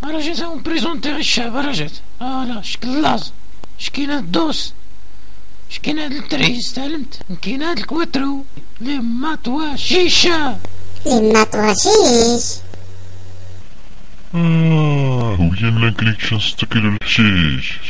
رجعت اون بريزونتي غير الشعب رجعت. فوالا شكل لاز، شكاين هاد الدوس، شكاين هاد التريس تعلمت، كاين هاد الكواترو لي ماتوا شيشة لي ماتوا شيش. وين لا كليك نستكل الحشيش.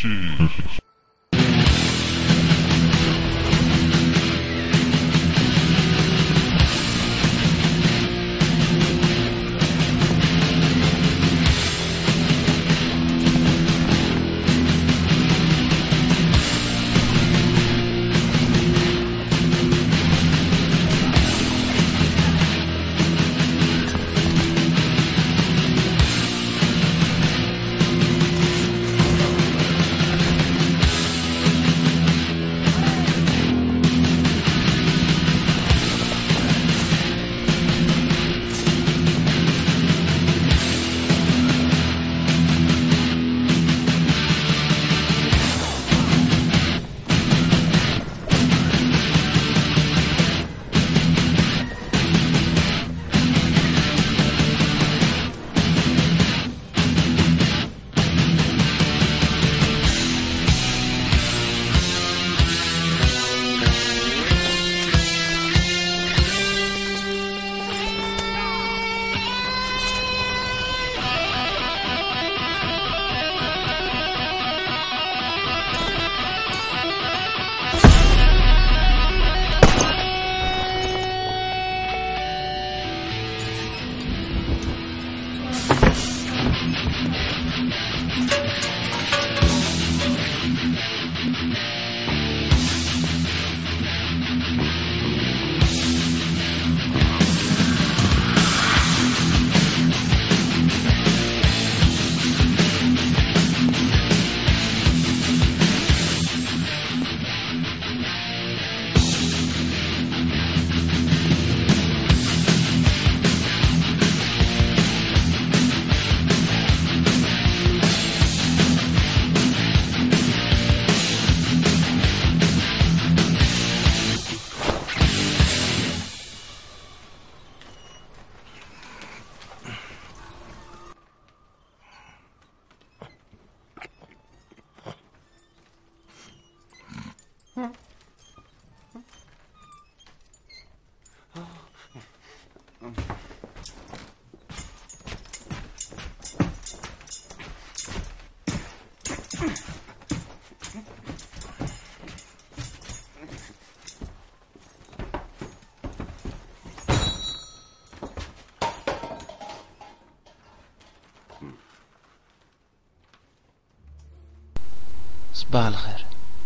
صباح الخير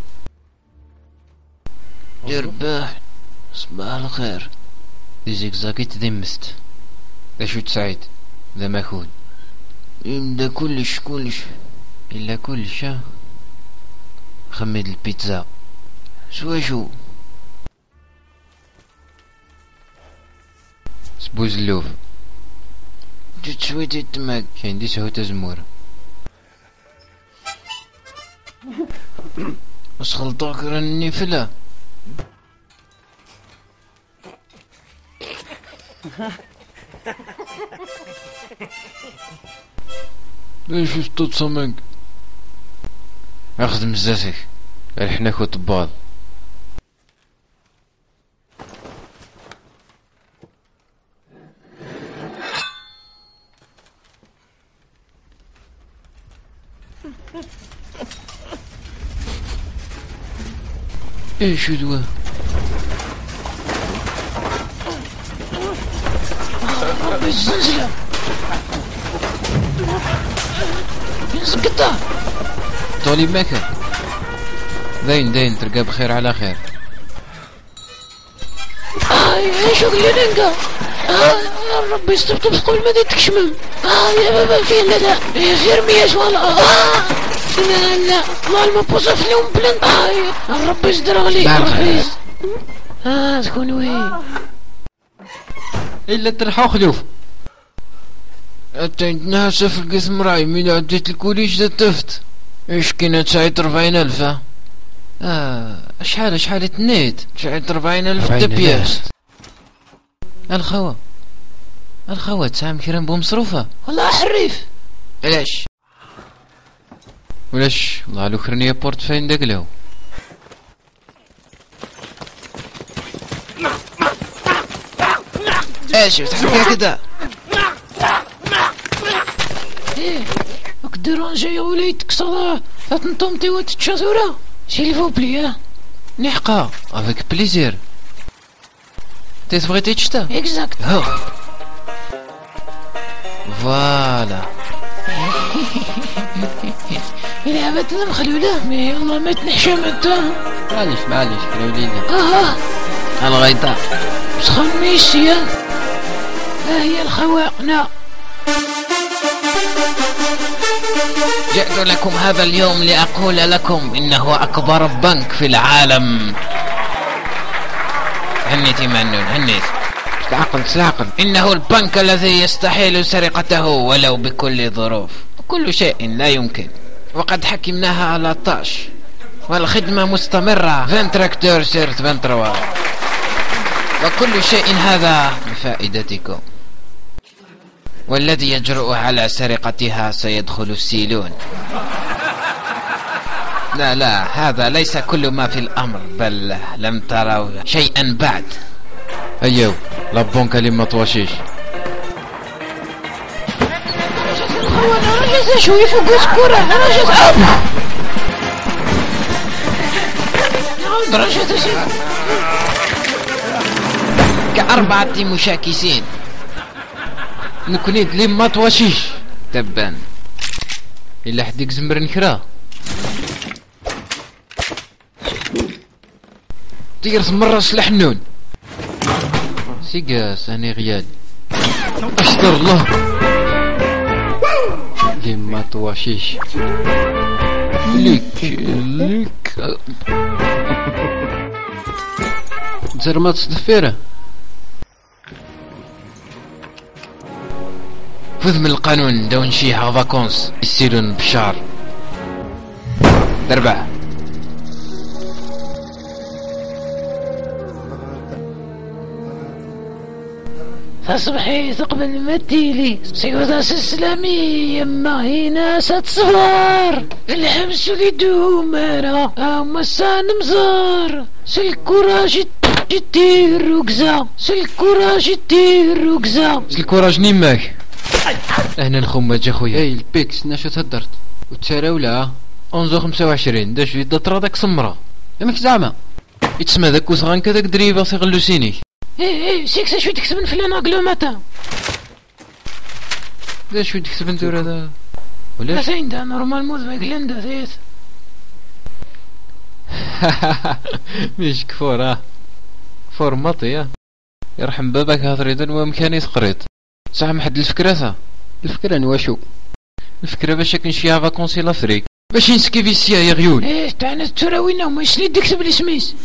يرباح. صباح الخير. دي زيكزاكيت دمست اشو تسعيد ذا ماكون يبدا كلش الا كلش. خمد البيتزا شو سبوز اللوف جت شوية التماك كاين دي سهوة زمور بس خلطوك راني فلا. ليش فطوط سمك اخذ مزاتك الحناك وطبال. ايش دوا ربي الزلزلة يسقطها طولي ماكن داين تلقى بخير على خير. ايش غيرنقا ربي يستبطب قبل ما تكشمم. يا بابا فين لا غير مياش والله. لا والله ما بوصف اليوم بلان. ربي يصدر عليك شكون وين الا ترحو خلوف اتيتنا في القسم راي من عديت الكوليج تفت. ايش كاين تسعيد 40,000 شحال تنيت تسعيد 40,000 دبياس. الخوا تسعام كيران بومصروفة والله حريف ولاش والله الاخرانية بورتفاين داك له. ايش تحب كذا؟ كديرانجا يا وليدك صلاة تنطمطي وتتشاطورة سيلفو بلي. نحقا افيك بليزير. تبغي تشتا اكزاكت. فوالا. إلا باتنا مخلولة مي والله ما تنحشم انت. معليش خلولينا. الغيطة سخن ميسيا. هي الخواقنا. جئت لكم هذا اليوم لأقول لكم إنه أكبر بنك في العالم. هنيتي منون هنيت. سلعقل. إنه البنك الذي يستحيل سرقته ولو بكل ظروف. كل شيء لا يمكن. وقد حكمناها على طاش والخدمة مستمرة 24 sur 23 وكل شيء هذا بفائدتكم. والذي يجرؤ على سرقتها سيدخل السيلون. لا هذا ليس كل ما في الأمر بل لم تروا شيئا بعد. ايوه لابونكا اللي ما تواشيش. انا رجعت شوي فوق السكورة. انا رجعت كأربعة مشاكسين. نكونيد اللي ما تواشيش تبان. إلا حديك زمر نكرا تيرس مرة سلحنون سيقاس هاني غيال. أشكر الله اللي ما تواشيش. ليك زرمات صدفيره. فذ من القانون دون شيها فاكونس يصيرون بشهر دربع. فصبحي تقبل مديلي سيودا الإسلامي يما هنا ستصفر الحبس لدوم انا مسان مزار سالكوراج دير ركزة سالكوراج دير ركزة سالكوراج نيماك. اهنا نخمج اخويا. اي البيكس ناشو تهدرت وتساراولا 11:25 داش في دطرا داك سمرة يماك زعما يتسمى داك وصغان كداك دريبا سيغلو سينيك. ايه سيكسا شوي تكتبن في الاناغلوماتا. دا شوي تكتبن دور هذا ولاش فين دا نورمال مود ماكلندا ثيث. مش كفور كفور مطي يرحم باباك هاثريدن ومكاني تقريط صح محد الفكرة الفكرة نواشو الفكرة باش كنشيها فاكونسي لافريك باش نسكي في سيا يا غيول. ايه تاعنا التراوينا وما يسلي تكتب الاسميس.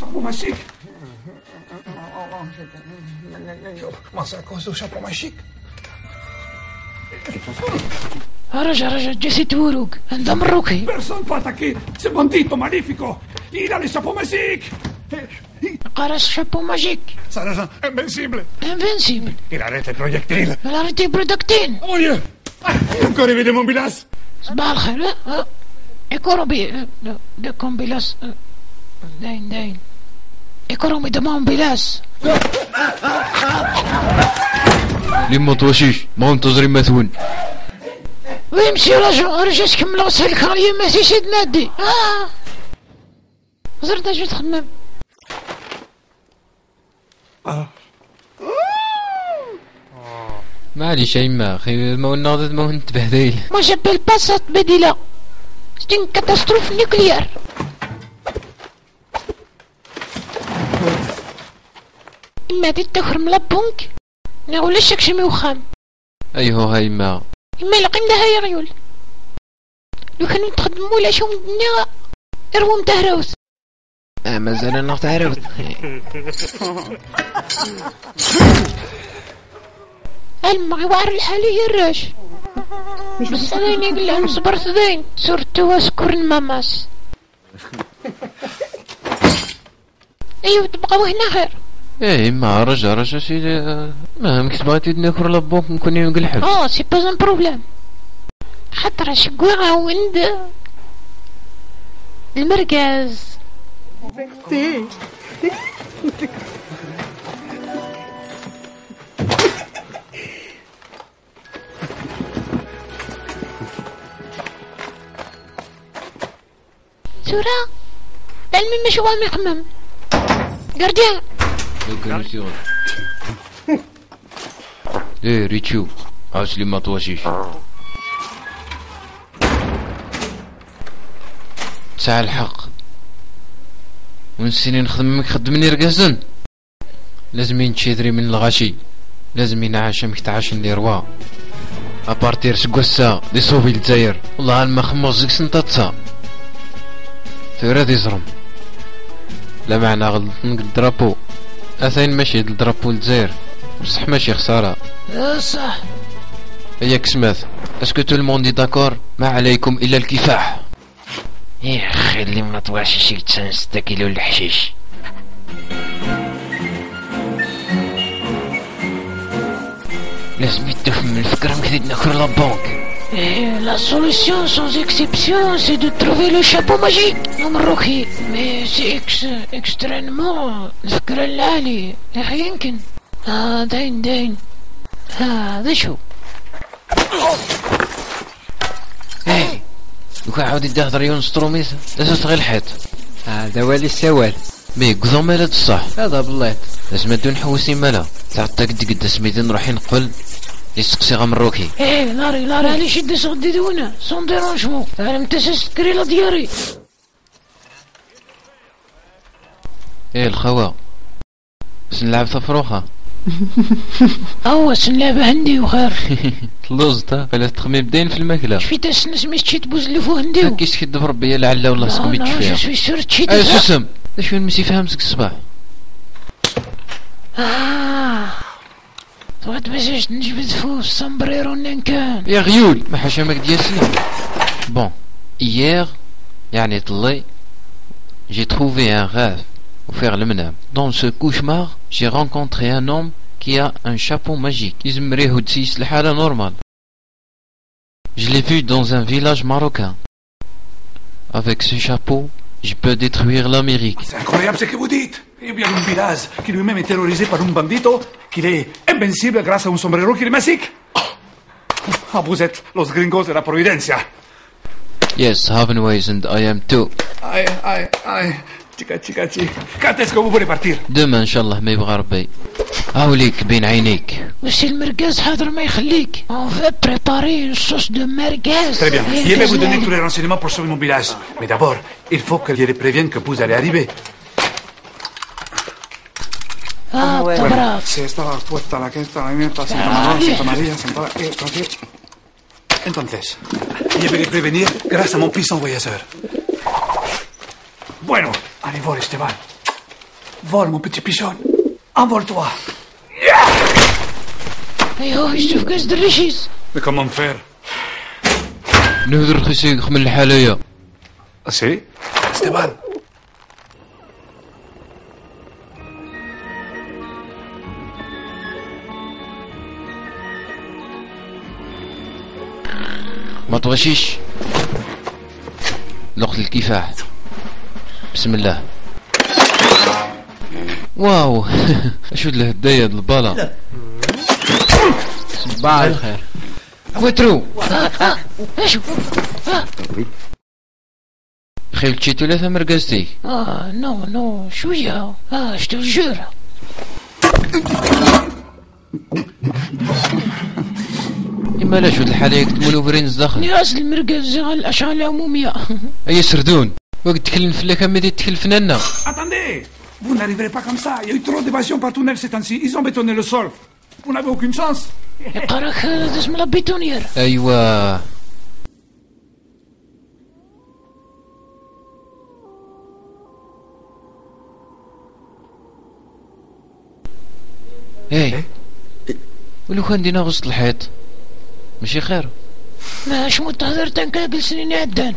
رجع جيسي توروك عند مروكي. Person pataki, c'est bandito magnifico. Il a les chapeaux magiques. قارس شابو ماجيك. Sarrasin, invincible. انفنسيبل. Il arrête les projectiles. الارتي برودكتين. Oh mon Dieu. Encore évidemment mon bilas. صباح الخير. ايكوروبي دو كومبيلاس داين ايكورومي دو مومبيلاس. لي ما تواشيش ما منتظرين مثون. ويمشي رجع كمل غسل الكارية ماشي شي تنادي. زرت اش تخدم. معليش ايما اخي ما ناضت ما نتبهدل. ما جابيل باسات بديلة ستين كاتاستروف نيوكليير. إما تتخر من لابونك نقول لك شمي وخام. ايهو هاي ما إما لقينا هاي ريول لو كانوا تخدموا لا شو الدنيا إروم تهروث. مازال ناخد تهروث. المغوار الحالي الراش بس أنا نقول لهم صبرت ذين صرت واسكر الماماس. أيوة تبقاو هنا خير. ايه ما رجع سيدي ما مكتبغيتي ناكل لابونك نكون نقول حب. سي با ان بروبليم خاطر شقوعة وند المركز. سورة علمي مش وامي يخمم قردين ايه ريتشو عاش لي ما تواشيش تسعى الحق ونسيني نخدمك خدمني رقازن لازم ينتشدري من الغاشي لازم ينعاش مكتعاش اللي روا ابارتير سكوسا دي صوفي الجزائر والله ما خموزك سنتاتسا ثورة دي زرم لا معنى غلط الدرابو اثين ماشي الدرابو الجزائر بصح ماشي خسارة صح. هيا كسماث اسكو تو الموندي داكور ما عليكم الا الكفاح. يا اخي اللي ما تواشيش يتسان 6 كيلو الحشيش. لازم يتفهم الفكرة مكثيد ناكل لا بانك. Et la solution sans exception c'est de trouver le chapeau magique المروكي. Mais c'est extrêmement الفكرة العالية يا يمكن داين هذا شو ايه دوكا عاود يدهضر يونستروميس لازم تغير الحيط هذا والي السوال مي قضو مالات الصح هذا بلايط لازم ندو نحوسي مالا تعطى قد سميتي نروح نقبل يسقسي غا مروكي. ايه لاري علي شدي صغدي دونا سون ديرونجمون انا متسس تكري لا دياري. ايه الخوا بس نلعب ثفروخة سنلعب هندي وخير. تلوزتا ولا تخمي بدين في الماكلة شفيت السنس مش تشيت بوزلفو هنديو كيس كيد بربي لعل والله سكم يتشفيها. جو سوي سور تشيت ايه سوسم اش وين مسي فهمتك الصباح. واحد باش نجبد فوق السامبريرو نكان يا غيول ما حشامك ديالسني. بون hier يعني طلي j'ai trouvé un rêve pour faire le menam. Dans ce cauchemar j'ai rencontré un homme qui a un chapeau magique. يزمريه وتسيس الحالة نورمال. Je l'ai vu dans un village marocain. Avec ce chapeau je peux détruire l'Amérique. C'est incroyable ce que vous dites. Il y a un village qui lui-même est terrorisé par un bandito, qu'il est invincible grâce à un sombrero qui est magique. Vous êtes los gringos de la Providencia. Yes, Havenways and I am too. Aïe. Chica. Quand est-ce que vous voulez partir? Demain, Inch'Allah, ما يبغى ربي. هاوليك بين عينيك. وش المرقاز حاضر ما يخليك. On veut préparer une sauce de merguez. Très bien. Je vais vous donner tous les renseignements pour sauver mon village. Mais d'abord, il faut que je les prévienne que vous allez arriver. Bueno, si estaba puesta la que está, la mierda, Santa María, Santa María, Entonces, je vais les prévenir grâce à mon puissant voyageur. Bueno, allez, vole, Esteban. Vole, mon petit pigeon. Envole-toi. ايوه يشوف كاس دريشيس. Mais comment faire? نهدر خسيق من الحالية. Ah, si? Esteban. ما تغشيش لقط الكفاح. بسم الله. واو اشود له هدايا البالا. صباح الخير. كوترو اشو خيلتشي ثلاثة مرقزتي. نو شوية شتو جورة. إما لا شود الحالة يكتبولو برينز داخل. ناس المرقز غا الأشعة العمومية. أي سردون وقت تكلم فلاك مدي تكل فنانا. Attendez! Vous n'arriverez pas comme ça. Il y a eu trop d'évasion par tunnel ces temps-ci. Ils ont bétonné le sol. Vous n'avez aucune chance. يقراك هذا اسم البيتونير. أيوا ايه ولو كان دينا غسط الحيط ماشي خير. ماش متهدر تنكا جلسني عدان.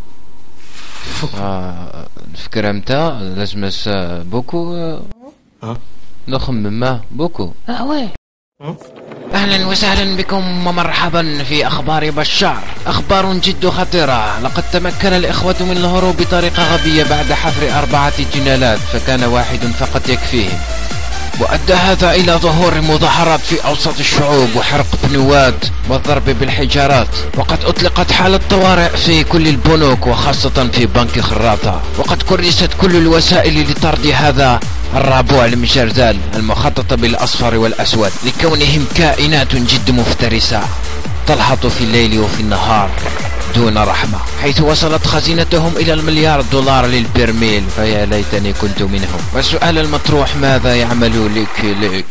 الفكرة متاع لازم بوكو نخمم معاه بوكو. وي أهلا وسهلا بكم ومرحبا في أخبار بشار. أخبار جد خطيرة. لقد تمكن الإخوة من الهروب بطريقة غبية بعد حفر 4 جنالات، فكان واحد فقط يكفيهم، وأدى هذا إلى ظهور مظاهرات في أوسط الشعوب وحرق بنوات والضرب بالحجارات. وقد أطلقت حالة طوارئ في كل البنوك وخاصة في بنك خراطة، وقد كرست كل الوسائل لطرد هذا الرابع المجرذال المخطط بالأصفر والأسود، لكونهم كائنات جد مفترسة تلحظ في الليل وفي النهار دون رحمة، حيث وصلت خزينتهم إلى $1 مليار للبرميل، فيا ليتني كنت منهم. والسؤال المطروح: ماذا يعمل لك؟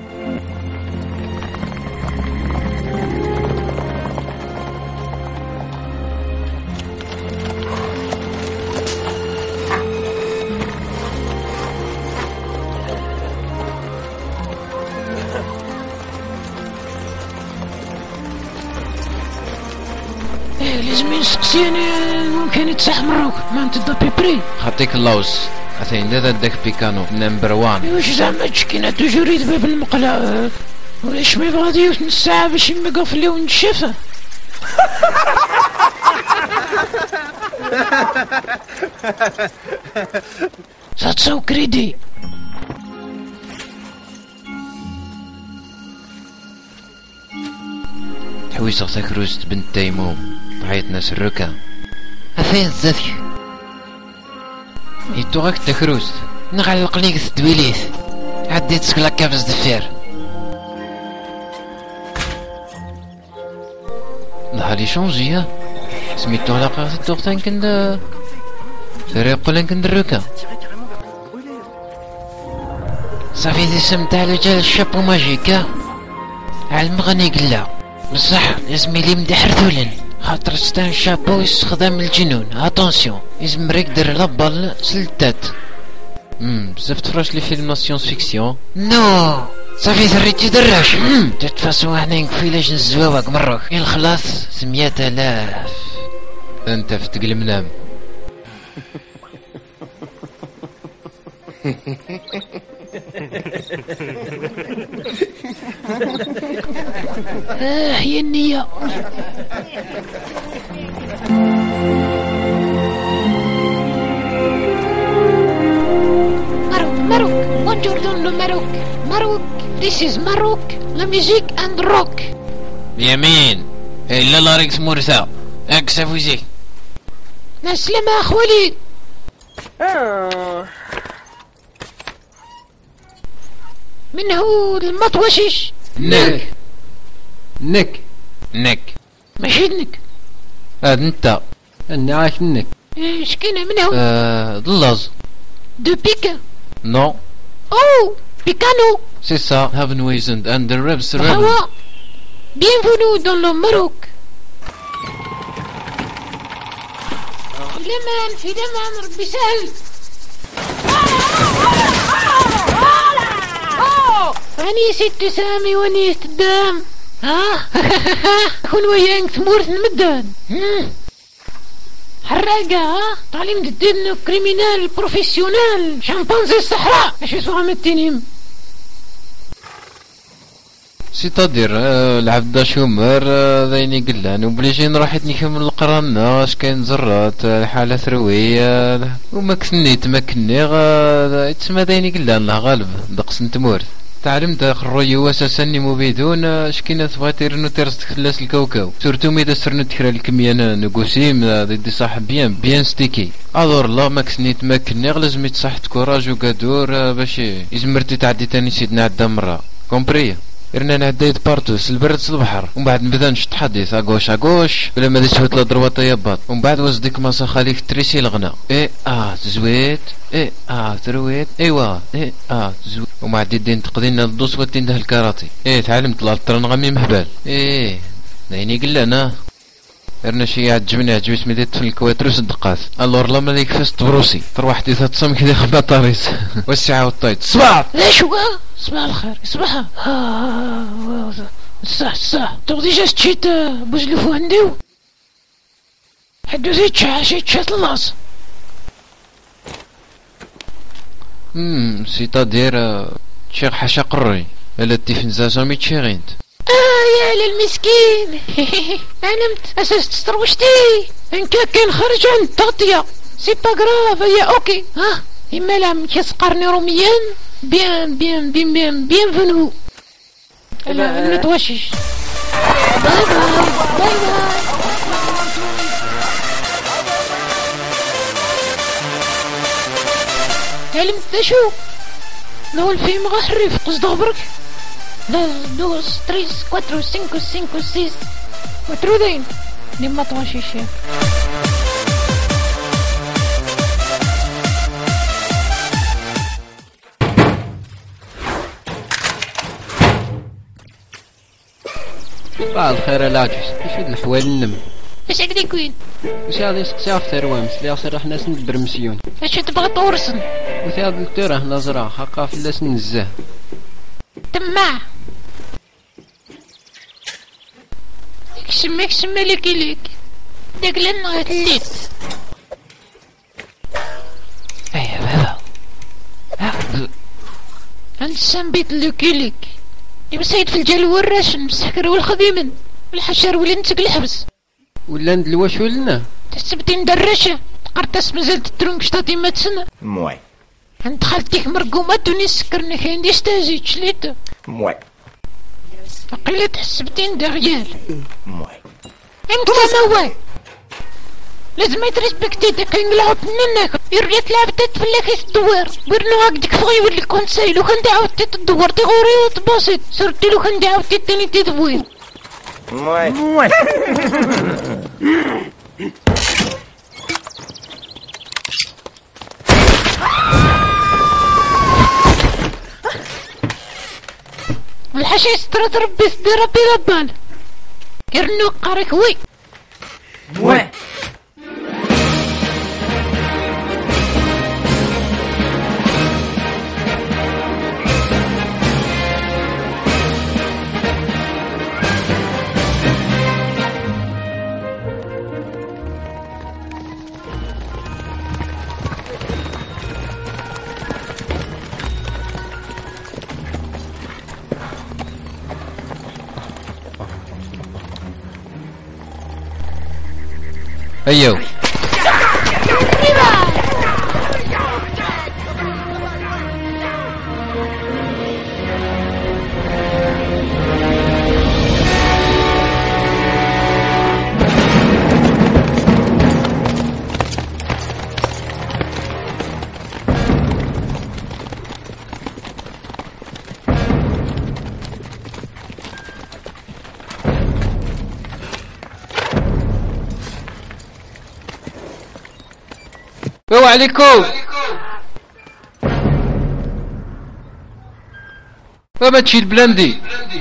لازم يسقسيني ممكن يتصح مروك ما انت بيبري. خطيك اللوز أثين ذا داك بيكانو نمبر 1. واش زعما تشكينا تجريد باب المقلة ولاش ما يبغى نص ساعة باش يمقى في اللون الشفا. ساتسو كريدي تحويصة تكروست بنت تيموم ضحية ناس الركا. أثين زاثي يتوغاك تكروست نغلق ليك الدويليت عديت سكلا كابس دفير نهاري شونجي سميتو على قاعدة الدوغتان كندا فريقو لان كندا الركا صافي دي سمتع رجال الشابو ماجيكا علم غني قلا بصح لازم لي مديح رذولن خاطر ستان شابو يستخدم الجنون. اتونسيون لازم ريك دير لابال سلتات. بزاف تفرج لي فيلم لا سيونس فيكسيون. نو صافي ثريتي دراش. تتفاسو هنا كفيلاش نزواوك مروك الخلاص 100,000 انت في تقل منام. هي النية. Maroc, buongiorno Maroc. Maroc, this is Maroc, la musique and rock. يمين إلا لا ريكس مورثا اكسا فوزي. مع السلامة أخوالي. من هو المطوشش؟ نك ماشي نك. هاد انت أنا عاش نك. شكينا من هو؟ ضلاز. دو بيكا. نو. أوه بيكانو. سي سا هافن ويزند اند ذا ريبس هوا. Bienvenue dans le Maroc. في الأمان ربي سهل. أنيسة تسامي ونيسة الدم. كون وياك ثمورث المدان. حراقة تعليم الدين كريمينال بروفيسيونال شامبانزي الصحراء اش يسوى متينيم. سيتادير العبد شومر ذيني قلان وبليجي نروح نكمل القران اش كاين زرات الحالة ثروية وما كسنيت ما كني تسمى ذيني قلان لا غالب دقس نتمورث تعلمت الرؤية اساسا مو بدون شكينا تبغي تيرنو تيرس خلاص الكوكو سورتو ميدا سرنو تكرا الكميان نقوسيم دي صح بيان ستيكي ادور الله ما كسنيت ما كني لازم تصح تكوراج وكادور باش يزمرتي تعدي تاني سيدنا عدا مرة كومبري رنا نعديت بارتوس البرد البحر ومن بعد نبدا نشط حديث اغوش بلا ما تسوت لا ضربه طيبات ومن بعد وزدك ماسا خليك تريسي الغنى تزويت ترويت ايوا تزويت ومع الدين تقضينا الدوس وتنده الكاراتي تعلمت لا ترنغمي مهبال نايني قلنا رنا شي عجبني سميتي في الكواتروس الدقات الور لا مالك فاست بروسي تروح دي تصم كذا خبا طاريس والساعه والطيط صباح ليش صباح الخير صباح الصح تغدي جا تشيت بوزلفو عنديو حدو زيد شات اللاص سيتادير شيخ حاشا قري الا تيفن زازامي تشيغينت يا المسكين. علمت اساس تستروشتي انك كان خرج عن التغطية. سي با غراف يا اوكي. ها اما لا كيسقرني روميان. بيان بيان بيان بيان بيان فنو. لا نتوشش. باي باي باي باي. علمت شو لو الفيلم غا حريف قصد برك. لا 2 3 4 5 5 6 مترودين لما تواشي الشيخ. بعد الخير العجوز يفيد الحوال النم. اش هكداك وين؟ واش غادي يسقسي في ثروامس اللي غصير حنا سندبر مسيون. اش تبغى تورسن؟ وثاد الدكتور حنا زرا حقا فلاس نزاه. تماع اكشم مالك ليك داك لنا الليت. ايوا بابا هنسام بيت لوكيليك يبا سيد في الجال والراشن مسحكر والخديمن والحشر ولا نتك الحبس ولا ندلواش ولنا تسبتين درشة قرطاس مازال تترونك شطاطي ما تسنى موي عند خالتيك مرقومة توني سكرنا كاين دي ستاجي شليت موي فقيلة تحسبتين دا ريال موي انت موال لازم يترسبكتي داك نلعب منك يريت لعبتك في اللي الدوار برنو هكديك فغي يولي كونساي لو كان دعاو تدور تغوري وتباسط صرتي لو كان دعاو تاني تدوير موي موي الحشي سترات ربي سدي ربي لبان يرنو قارك وي موي ايو السلام عليكم. ما تشي البلاندي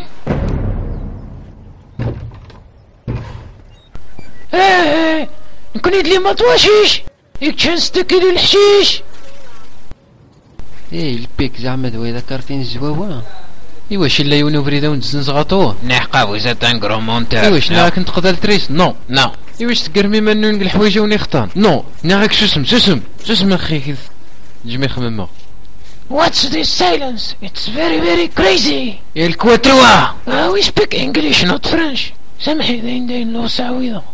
نكون يدلي ما تواشيش ياك شان 6 كيلو الحشيش. البيك زعما دوي ذكرتين الزواوة. ايوا شي لا يونو بريدا ونزنز غاطو نحقا وزات ان غرومونتير. ايوا شنا كنت قدر تريس نو ايوا تقرمي منون الحوايج ونختان نو ناك شسم اخي جمي خممه. What's this silence? It's very crazy. يا الكواتروا We speak English not French. سامحي داين لو سعويضة.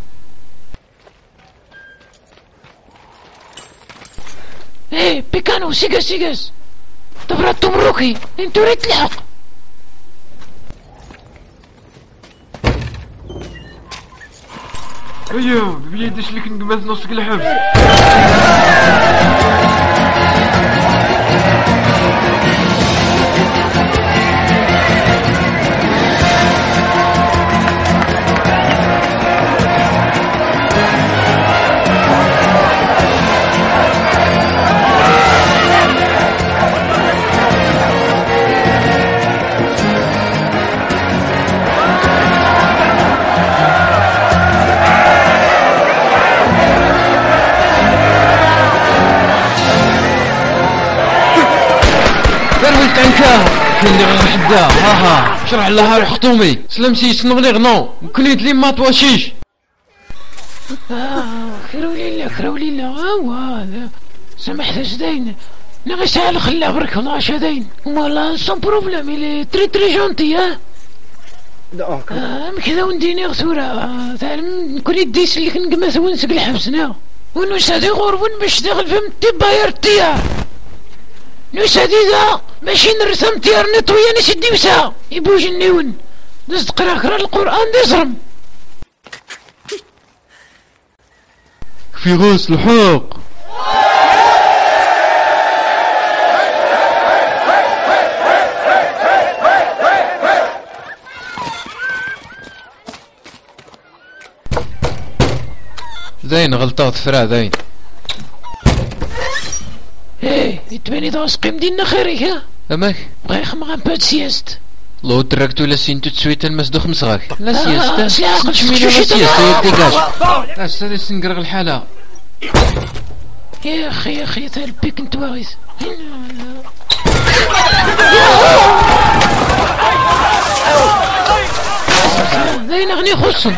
بيكانو سيجاس تبرد تمركي انتو ريت تلحق. ايوا بيديش لك نقمز نص الحبس. كني غير حدا ها شرح لها الحطومي سلمتي سنغلي غنو كنيت لي ما تواشيش. خيرولي لا هذا سمحت زدين نغي سهل خلاه برك 11 داين ولا سون بروبليم الي تري جونتي. كذا ونديني غثورة تعلم كل يدي يسلك نقمث ونسق الحبسنا ونسادي غربون باش داخل فهم تباير الطيار نسادي ذا ماشي نرسم طيار نطويا نسدي مسا يبوج النيون دز قرا القرآن دزرم في غاس الحق. زين غلطات فرا زين. ايه يتباني ذا سقيم دينا خيرك ها اماك بغا يخمغ ان باد سياست لو تركتو لا سينتو تسويت المسدوخ مسغاك لا سياست سلاقل شمينا لا سياست يا ديكاج اش هذا سنقرق الحالة يا اخي ثال بيك انت واغيث زين اغني خصم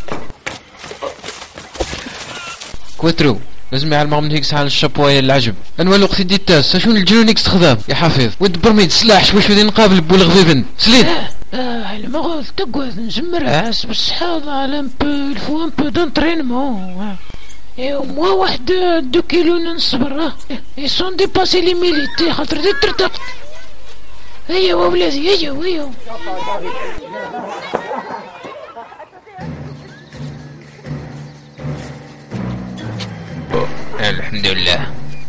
كواترو لازم يعلمها من هيك سحال الشابوايا العجب انوال الوقت دي التاس شنو الجنونيك استخدام يا حفيظ ود برميد سلاح شوي شوي نقابل بولغفيفن سليت المغوث تقوث نزمر عاس بالصحة على مبو الفو مبو دونترينمون موا واحد 2 كيلو نصبر يسون ديباسي لي ميليتي خاطر دي ترتقت هيا ولادي هيا الحمد لله.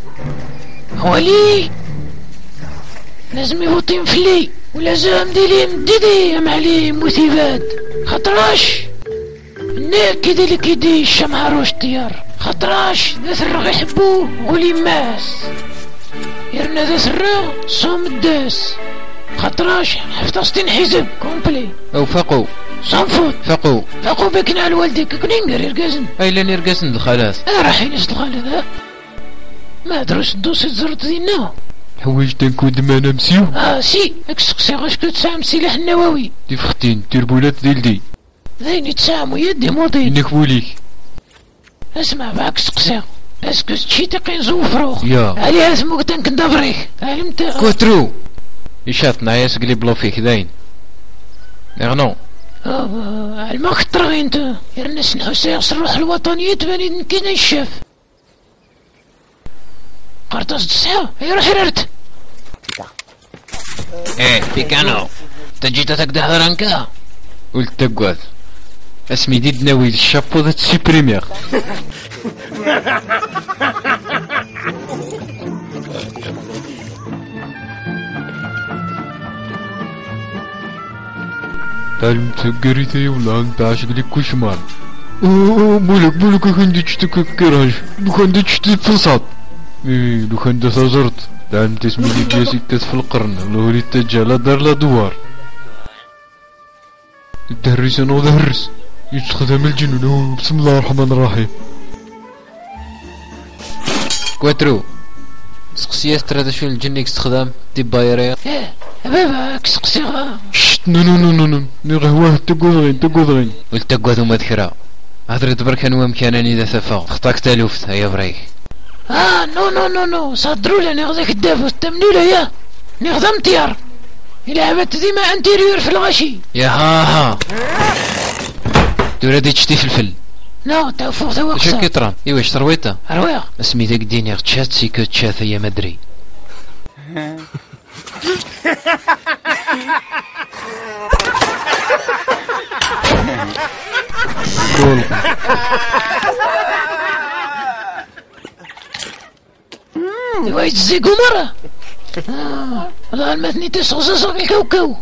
ولي لازم يفوتين فلي ولازم ديلي مديدي يا معلم مثيبات خطراش هناك كيدا اللي كيدي الشمع روش طيار خطراش ذا سرغ يحبوه غولي ماس يرنا ذا سرغ صوم الداس خطراش حفظتين حزب كومبلي او فقو صنفوت فقو بكنا على والديك كنينجر يرقازن اي لان يرقازن الخلاص راح ينسد الخالد ما دروس الدوسي زرت دينا حوايج تنكود ما نمسيو سي اكسقسي غاش كتسام السلاح النووي دي فختين تربولات ديلدي زين يتسامو يدي موطين انك بوليك اسمع باك سقسي اسكو تشي تقين زوفروخ يا عليها اسمو تنك ندبريك علمت كوترو يشاطنا يا سقلي بلو فيك داين اغنو علما خطرغي انت يرنس نحوسي الروح الوطنية تباني نكينا الشاف قرطاس تسعة يروح ررت بيكانو تجيت تقدح ذرانكا قلت تقوذ اسمي ديد ناوي الشابو ذات سيبريمير تعلم تقريتي ولا انت عاشق لي كوشمار مولك كان دي تشتكي كراج لو كان دي تشتكي فلسط لو كان دي تزرت تعلم تسمي لي جاسي في القرن لو ريت تجا لا دار لا دوار الدهرس انا ودهرس يستخدم الجنون بسم الله الرحمن الرحيم كواترو سقسيات ترى شو الجنيك استخدام دي بايريا بابا كسقسيغا شت نو نغهوه تقوذغين والتقوذ مذكرة هذا تبرك انو امكانني اذا ثفا خطاك تالوفت هيا بريك نو صدروا لنا ناخذك الدافوس تمنوله يا ناخذ امتيار لعبت ديما انتيريور في الغشي يا ها دورا تشتي فلفل نو تا فوق تا وقصة شو كترا ايوا اش ترويتا رويا اسمي ذاك دينيغ تشات سيكو تشات يا مدري وايد الزيقو مرة والله المثني تسغزغ الكوكو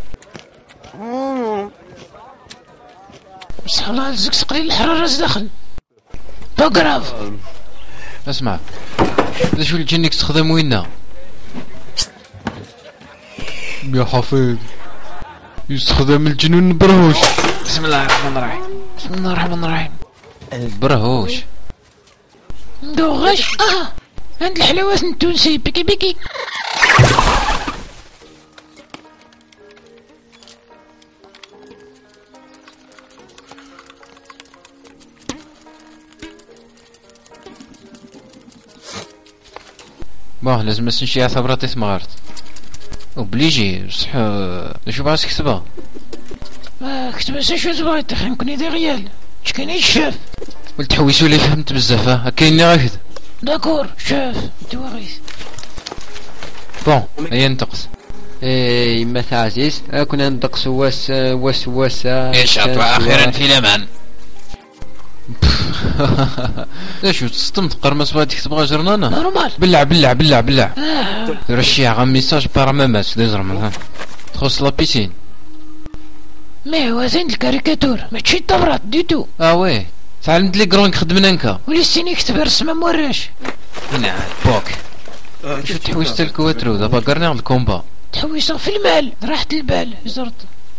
بصح الله الزق قليل الحرارة داخل بوغراف اسمع هذا شو الجنيك تستخدم وينا يا حفيظ يستخدم الجنون برهوش بسم الله الرحمن الرحيم برهوش ندوغش عند الحلاوات التونسي بيكي باه لازم نمشي على ثبراتي ثمارت وبليجي بصح شو باغي تكتبها كتب شو بغيت فهمكني دي غيال شكاين الشاف والتحويسو اللي فهمت بزاف هكايني غاكد داكور شاف انتوا غيث بون هيا نتقص. اي ما عزيز كنا ندقس وسوسة ايش واخيرا في الامان. شو تصدمت قرمس بغيتك تبغى جرنانة نورمال بلع رشيع غا ميساج بارامامات ديزرمون تخص لا بيسين مي وزين الكاريكاتور ماشي طبرات ديتو وي تعلمت لي كرونك خدمنا نكا وليستيني يكتب رسمه موراش نعم بوك شو تحويست الكواترو دابا قرني على الكومبا تحويصه في المال راحة البال زرت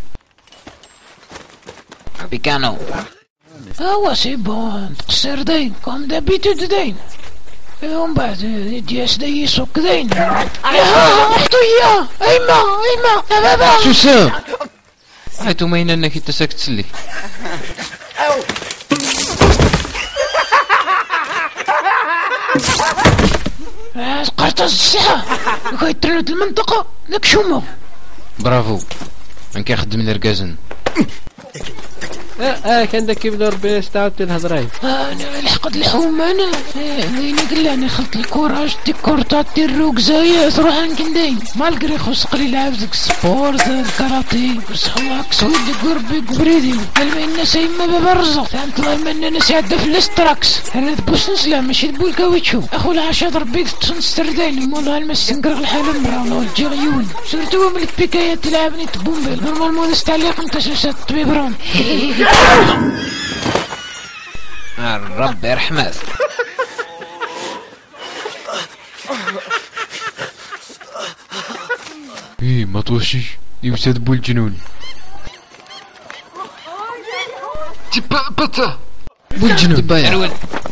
بيكانو سي بون تقصير داين كوم دابيتود داين ومن بعد دياس داي يسوق داين احطو اياه ايما يا بابا شو سام هايتو ماين انك انت ساكت تسلي قرطاس الساعة كيترنت المنطقة داك شومو برافو من كيخدم الركازن كان داك كيبدا ربي استعدت الهضراي انا لحقت الحومة انا وين قال انا خلت الكوراج ديك كورتات دير الروكزايا تروح نكندين مالغري خص قليل عاود ديك السبورت الكاراتي وسحواك سويد ديك ربي كبريدي قال الناس يما بابا الرزق فهمت الله ما الناس يعدى في الاستراكس انا دبوس نسلام ماشي دبو الكاويتشو اخو العشاء ربي تنستردين والله المس نقرق الحالم والله تجي عيون سورتو ملك بيكايات تلعبني تبومبيل نورمالمون استعليق انت شاشات طبيبرون الرب يرحمك. ما توشيش يوسد بو الجنون بطة بو الجنون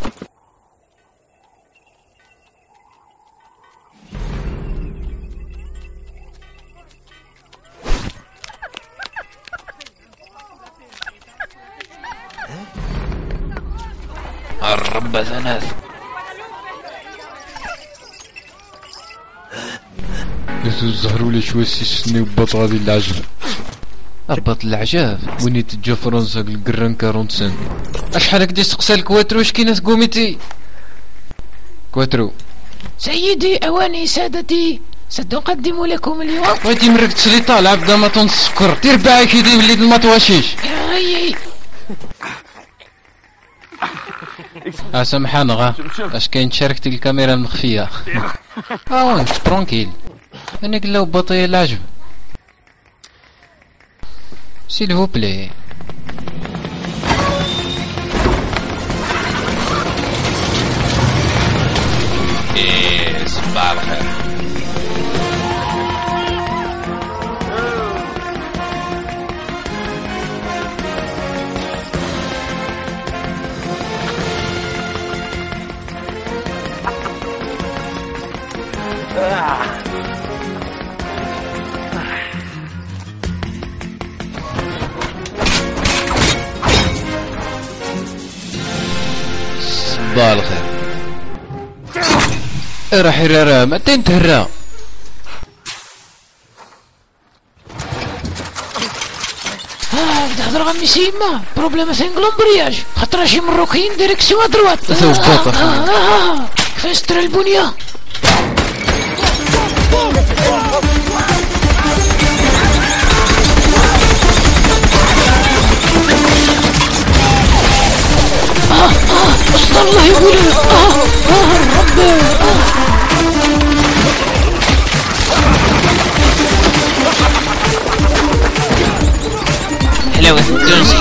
الرب ثلاث الزهروا لي شويه سيسني وبط غادي العجب هبط العجاب ويني تجا فرنسا القران 45 اشحال هكدي تسقسى الكواترو اش كاينه كوميتي كواترو سيدي اواني سادتي سنقدم لكم اليوم بغيتي مرك تشري طالع بدا ما السكر دير باعي كيدي وليد المطواشيش سامحانا غا اش كاين شاركتي الكاميرا المخفيه وانت برونكيل انا قلاو بطيء العجب سيلفو بلي صباح الخير. صباح الخير راح يرى متى انتهرى تهضر غا ميسيما بروبليم سانغلومبرياج خاطر شي مروكيين ديريكسيون ادروات كيفاش ترى البنيه استر الله يقول الرب حلاوة التونسي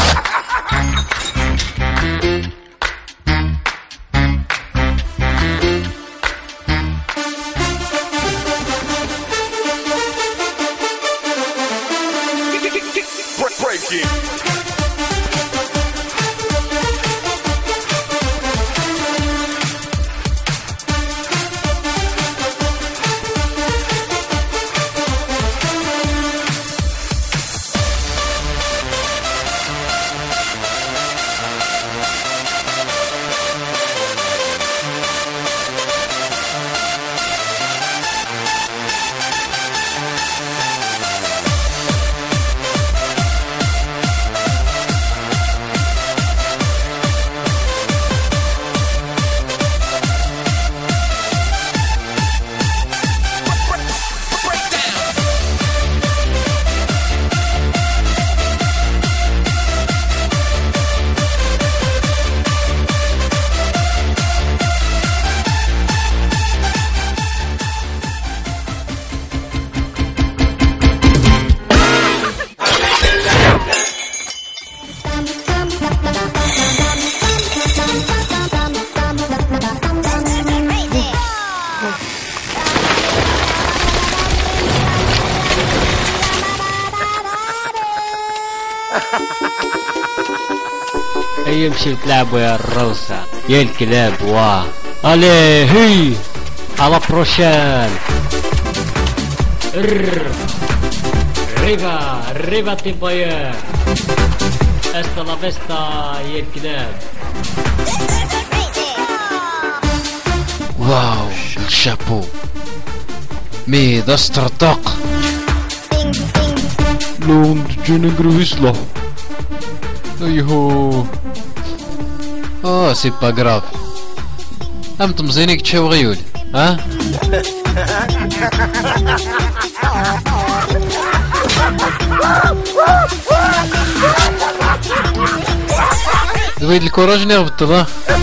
هيا مشيو تلعبوا يا الروسة يا الكلاب. واه الي هي على بروشان. ريفا تيباير استا لا فيستا يا الكلاب. واو الشابو مي ذا استرطاق لون جينا نقرو يصلح. ايهو سي با غراف. ام تمزينيك تشاو غيول ها. دويد الكوراج نغبط ها.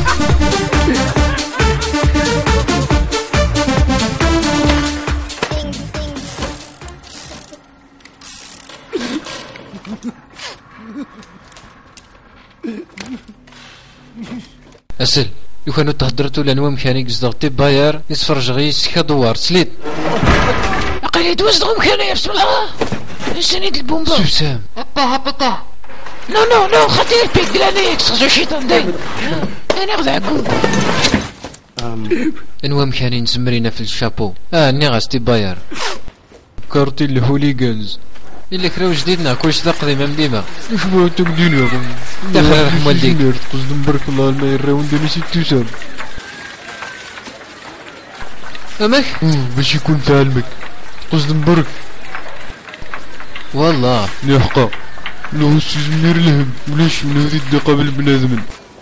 اسل لو كانوا تهدرتو لانوا مكاني قصدغ باير يسفرج غي يسكا دوار سليت عقلي دوزدغ مكاني بسم الله. سنيد البومبا سوسام هبطه نو خطير بيك دلانيك سخزو شيطان داي. انا غدا عقول انوا مكاني نسمرينا في الشابو. اني غاستي باير كارتي الهوليغانز اللي كراو جديدنا كلش ذا قديمه مديمه. واش بغا تقدينا داخل رحم والديك قصد مبارك الله ما يراون داني سي توسام امك باش يكون في علمك قصد مبارك والله يحقا لو سيزمير لهم ولاش من هذه الدقه بالبنادم.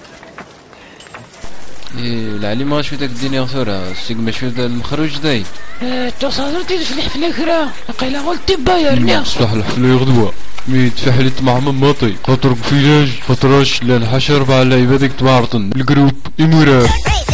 العلي ما شو داك الدنيا ثورة السيق ما شو ذا المخرج داي. تصادرتي في الحفله كرا قيلا قلت بايرنا صح الحفله يغدوا مي تفحلت مع ماطي خاطر فيلاج خاطراش لان حشر على عبادك تبارطن الجروب امورات.